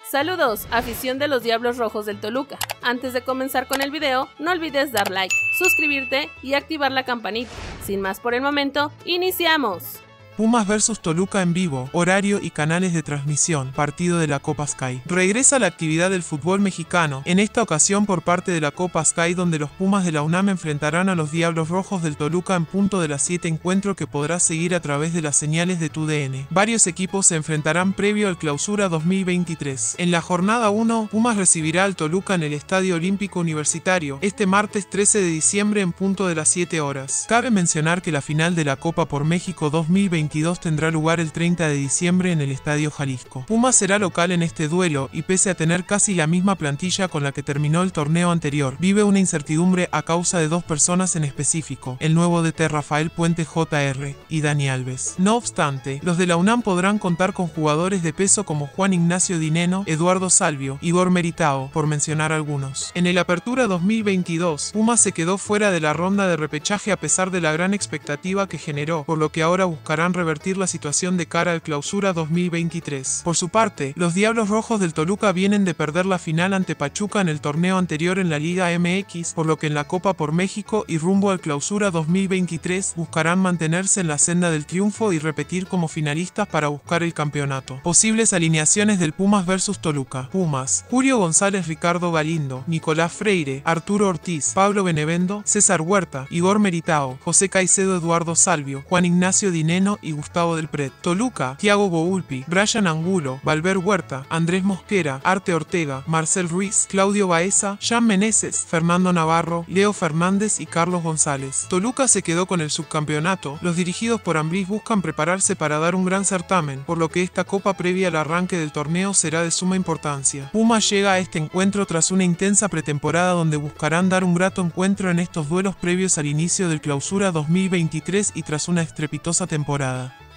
Saludos, afición de los Diablos Rojos del Toluca. Antes de comenzar con el video, no olvides dar like, suscribirte y activar la campanita. Sin más por el momento, ¡iniciamos! Pumas vs Toluca en vivo, horario y canales de transmisión, partido de la Copa Sky. Regresa la actividad del fútbol mexicano, en esta ocasión por parte de la Copa Sky, donde los Pumas de la UNAM enfrentarán a los Diablos Rojos del Toluca en punto de las 7, encuentro que podrás seguir a través de las señales de TUDN. Varios equipos se enfrentarán previo al Clausura 2023. En la jornada 1, Pumas recibirá al Toluca en el Estadio Olímpico Universitario, este martes 13 de diciembre en punto de las 7 horas. Cabe mencionar que la final de la Copa por México 2022 tendrá lugar el 30 de diciembre en el Estadio Jalisco. Pumas será local en este duelo y pese a tener casi la misma plantilla con la que terminó el torneo anterior, vive una incertidumbre a causa de dos personas en específico, el nuevo DT Rafael Puente Jr. y Dani Alves. No obstante, los de la UNAM podrán contar con jugadores de peso como Juan Ignacio Dineno, Eduardo Salvio, Igor Meritao, por mencionar algunos. En el Apertura 2022, Pumas se quedó fuera de la ronda de repechaje a pesar de la gran expectativa que generó, por lo que ahora buscarán revertir la situación de cara al Clausura 2023. Por su parte, los Diablos Rojos del Toluca vienen de perder la final ante Pachuca en el torneo anterior en la Liga MX, por lo que en la Copa por México y rumbo al Clausura 2023 buscarán mantenerse en la senda del triunfo y repetir como finalistas para buscar el campeonato. Posibles alineaciones del Pumas vs Toluca. Pumas: Julio González, Ricardo Galindo, Nicolás Freire, Arturo Ortiz, Pablo Benevendo, César Huerta, Igor Meritao, José Caicedo, Eduardo Salvio, Juan Ignacio Dineno y Gustavo del Pret. Toluca: Thiago Volpi, Brian Angulo, Valver Huerta, Andrés Mosquera, Arte Ortega, Marcel Ruiz, Claudio Baeza, Jean Meneses, Fernando Navarro, Leo Fernández y Carlos González. Toluca se quedó con el subcampeonato. Los dirigidos por Ambriz buscan prepararse para dar un gran certamen, por lo que esta copa previa al arranque del torneo será de suma importancia. Pumas llega a este encuentro tras una intensa pretemporada donde buscarán dar un grato encuentro en estos duelos previos al inicio del Clausura 2023 y tras una estrepitosa temporada.